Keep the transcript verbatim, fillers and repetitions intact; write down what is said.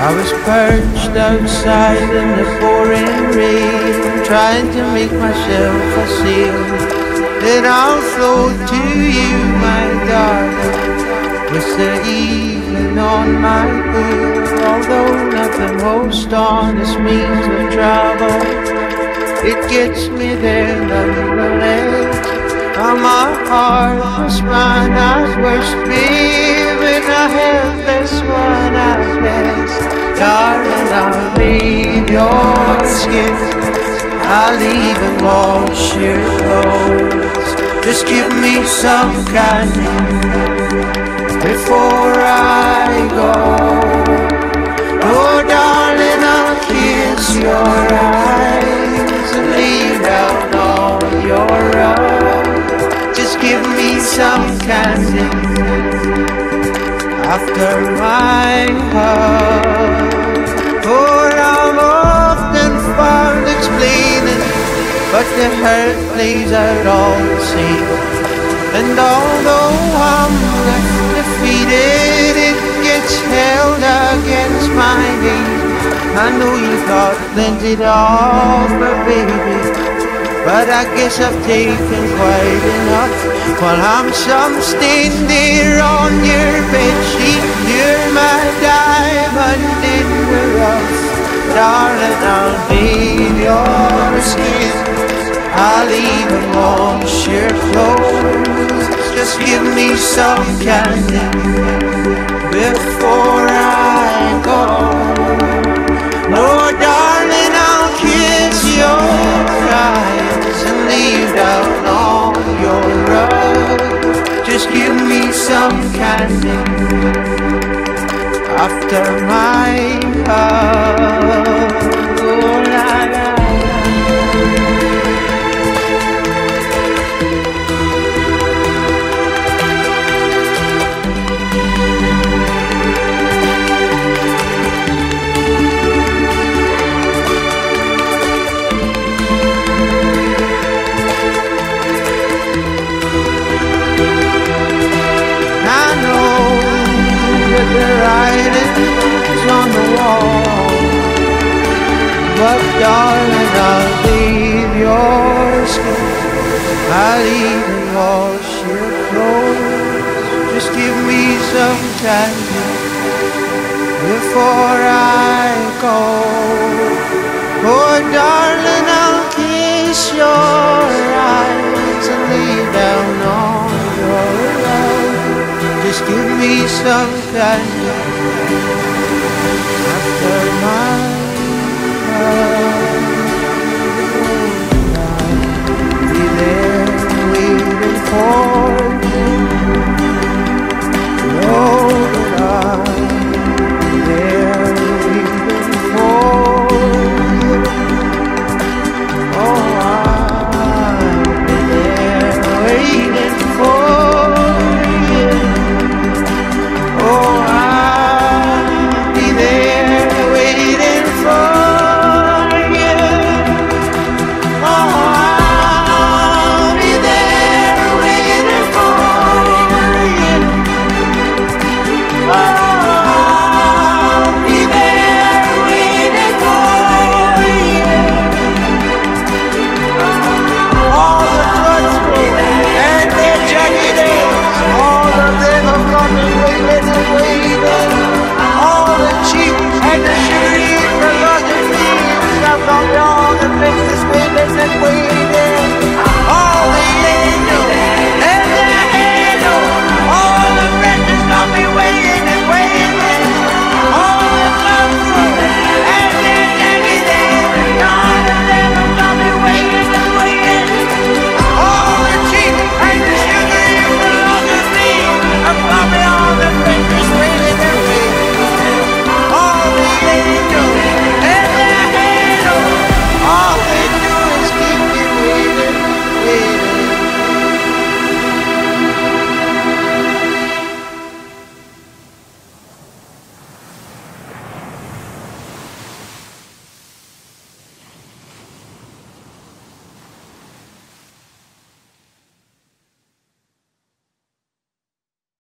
I was perched outside in the pouring rain, trying to make myself a sail. Then I'll float to you, my darling, with the evening on my boot. Although nothing most honest means of travel, it gets me there nonetheless. And my heart was mine at worst, baby, a helpless one at best. Darling, I'll bathe your skin, I'll even wash your clothes. Just give me some candy before I go. Oh darling, I'll kiss your eyes and lay down all your love. Just give me some candy after my hug. For I'm often found explaining, but the hurt plays out all the same. And although I'm left defeated, it gets held against my name. I know you've got plenty to offer, baby, but I guess I've taken quite enough. While I'm some stain there on your bedsheet, you're my diamond in the rough. Darling, I'll bathe your skin, I'll even wash your clothes. Just give me some candy before I go. Oh darling, I'll kiss your eyes and leave down all your rug. Just give me some candy after my hug. Oh la la. The writing's on the wall, but darling, I'll leave your skin, I'll even wash your clothes. Just give me some candy before I go. Oh darling, I'll kiss your eyes and lay down on your love. Just give me some candy after my love. I'll be there waiting for you. Know that I'll be there waiting for you. Oh, I'll be there waiting for you. Oh, I'll be there waiting for you. Oh, I'll be there waiting for you. Oh, I'll be there waiting for you. All the fruits and their jagged ends, all of them have gone away. All the cheap and the shitty philosophies have gone down and makes us waitless and waiting.